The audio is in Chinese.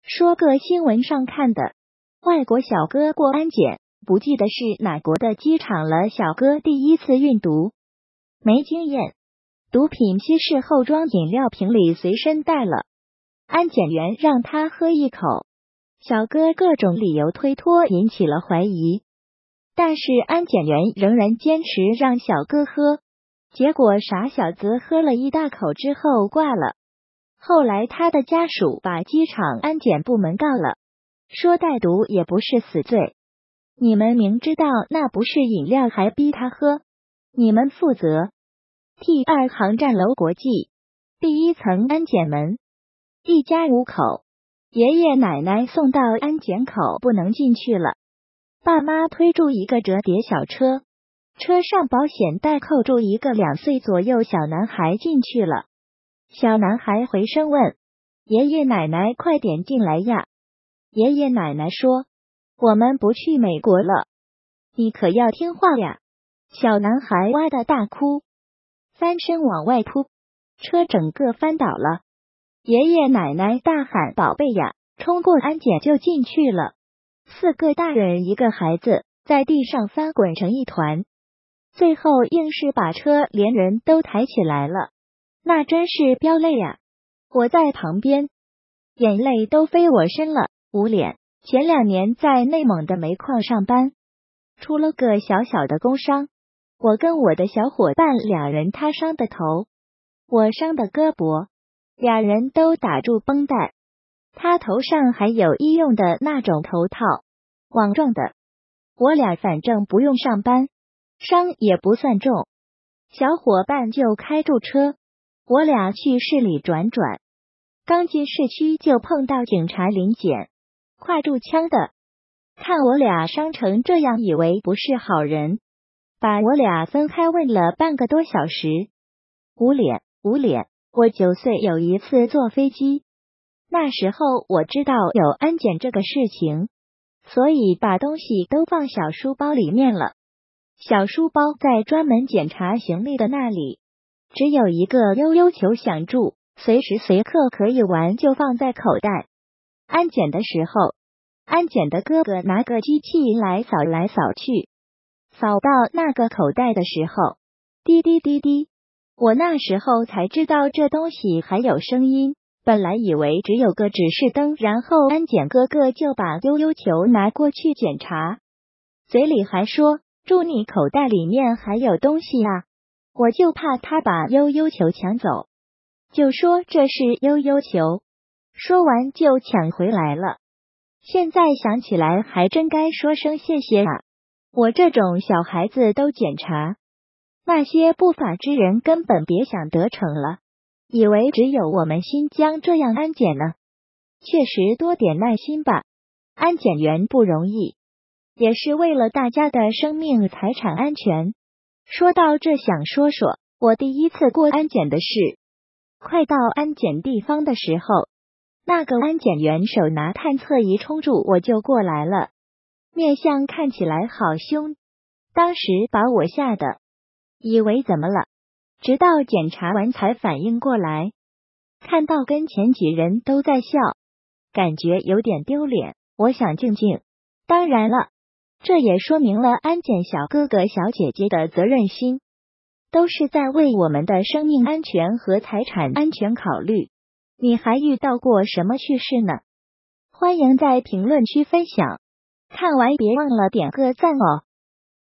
说个新闻上看的，外国小哥过安检，不记得是哪国的机场了。小哥第一次运毒，没经验，毒品稀释后装饮料瓶里随身带了，安检员让他喝一口，小哥各种理由推脱，引起了怀疑。但是安检员仍然坚持让小哥喝，结果傻小子喝了一大口之后挂了。后来他的家属把机场安检部门告了，说带毒也不是死罪。你们明知道那不是饮料还逼他喝，你们负责。T2 航站楼国际第一层安检门，一家5口，爷爷奶奶送到安检口不能进去了，爸妈推住一个折叠小车，车上保险带扣住一个2岁左右小男孩进去了。小男孩回声问爷爷奶奶快点进来呀。爷爷奶奶说我们不去美国了，你可要听话呀。小男孩哇的大哭，翻身往外扑，车整个翻倒了。爷爷奶奶大喊宝贝呀，冲过安检就进去了。4个大人1个孩子在地上翻滚成一团，最后硬是把车连人都抬起来了，那真是飙泪呀。我在旁边眼泪都飞我身了。捂脸，前2年在内蒙的煤矿上班，出了个小小的工伤，我跟我的小伙伴2人他伤的头，我伤的胳膊，2人都打住绷带，他头上还有医用的那种头套，网状的。我俩反正不用上班，伤也不算重，小伙伴就开住车，我俩去市里转转，刚进市区就碰到警察临检，挎住枪的，看我俩伤成这样，以为不是好人，把我俩分开问了半个多小时。捂脸，我9岁有一次坐飞机，那时候我知道有安检这个事情，所以把东西都放小书包里面了。小书包在专门检查行李的那里，只有一个悠悠球想住，随时随刻可以玩，就放在口袋。安检的时候，安检的哥哥拿个机器来扫来扫去，扫到那个口袋的时候，滴滴滴滴，我那时候才知道这东西还有声音，本来以为只有个指示灯，然后安检哥哥就把悠悠球拿过去检查，嘴里还说祝你口袋里面还有东西啊，我就怕他把悠悠球抢走，就说这是悠悠球，说完就抢回来了。现在想起来还真该说声谢谢啊，我这种小孩子都检查，那些不法之人根本别想得逞了，以为只有我们新疆这样安检呢。确实多点耐心吧，安检员不容易，也是为了大家的生命财产安全。说到这，想说说我第一次过安检的事。快到安检地方的时候，那个安检员手拿探测仪冲住我就过来了，面相看起来好凶，当时把我吓得以为怎么了，直到检查完才反应过来，看到跟前几人都在笑，感觉有点丢脸。我想静静，当然了，这也说明了安检小哥哥小姐姐的责任心，都是在为我们的生命安全和财产安全考虑。你还遇到过什么趣事呢？欢迎在评论区分享，看完别忘了点个赞哦。